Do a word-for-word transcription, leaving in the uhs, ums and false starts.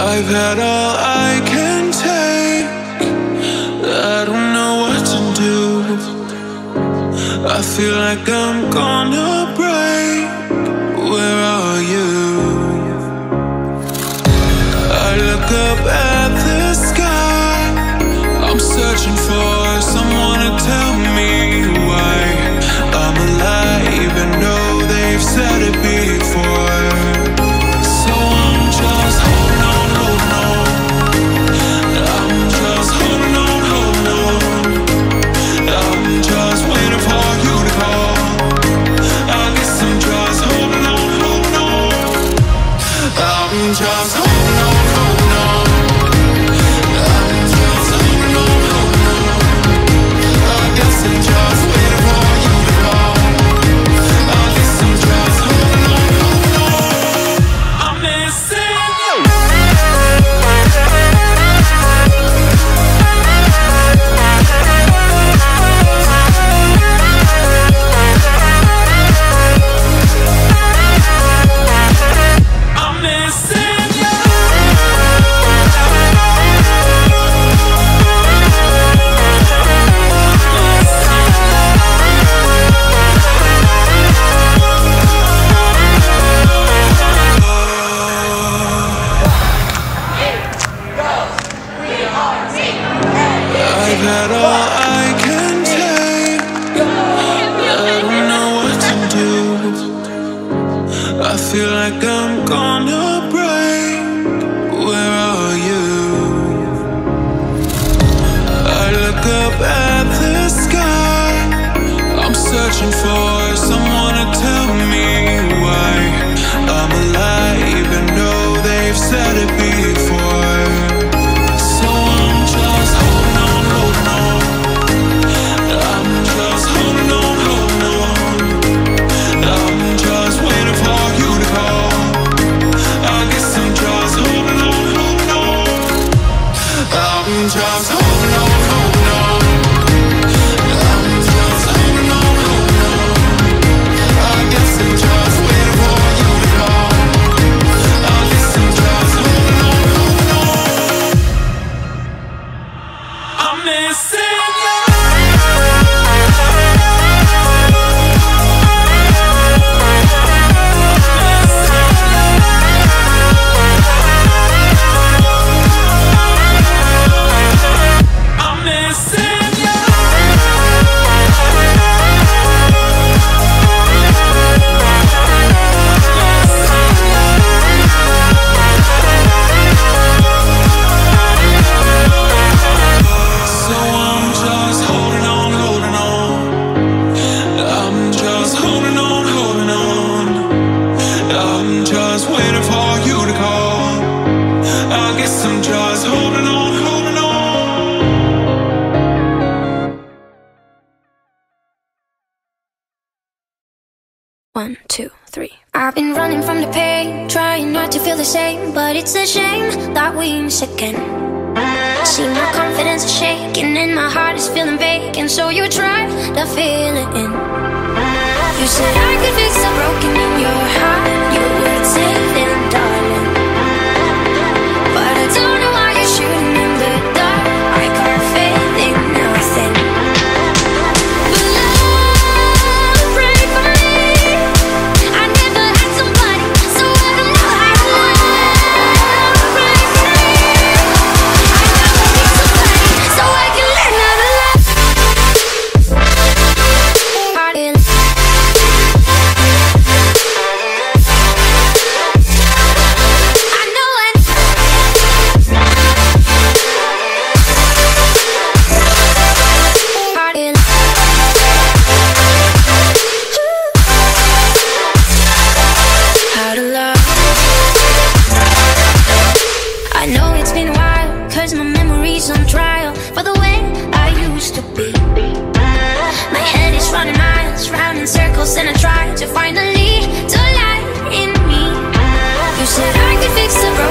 I've had all I can take. I don't know what to do. I feel like I'm gonna break. Where are you? I look up at the sky. I'm searching for someone to tell me why I'm alive, even though they've said it before. So I'm just holding on, holding on. I'm just holding on, holding on. I'm just waiting for you to call. I guess I'm just holding on, holding on. I'm just holding on, holding on. I'm just holding on, holding on. I guess I'm just waiting for you to call. I guess I'm just holding on, holding on. I'm missing you. I'm missing you. I've had all I can take. I don't know what to do. I feel like I'm gonna break. Where are you? I look up at the sky. I'm searching for someone to tell me why I'm alive, even though they've said it before. So I'm just holding on, holding on. I'm just holding on, holding on. I'm just waiting for you to call. I guess I'm just holding on, holding on. I'm just holding on, holding on. I'm just holding on, holding on. I guess I'm just waiting for you to call. I guess I'm just holding on, holding on. I'm missing you. I'm missing you. So I'm just holding on, holding on. I'm just holding on, holding on. I'm just waiting for you to call. I guess I'm just holding on, holding on. One, two, three. I've been running from the pain, trying not to feel the same, but it's a shame that we miss again. See, my confidence is shaking and my heart is feeling vacant, so you try to fill it in. You said I could fix the broken in your heart. You would save it, darling. But I don't know why you're shooting in the dark. I can't feel it, nothing. But love, pray for me. I never had somebody, so I don't know how to love. Pray for me. I never need somebody, so I can learn how to love. Heart in. I know it. Heart in. How to love. I know it's been a while, cause my memory's on trial for the way I used to be. My head is running miles, round in circles, and I try to find a lead to light in me. You said I could fix the broken